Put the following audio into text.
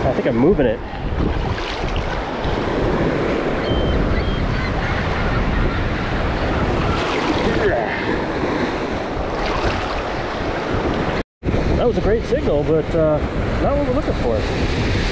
I think I'm moving it. That was a great signal, but not what we're looking for.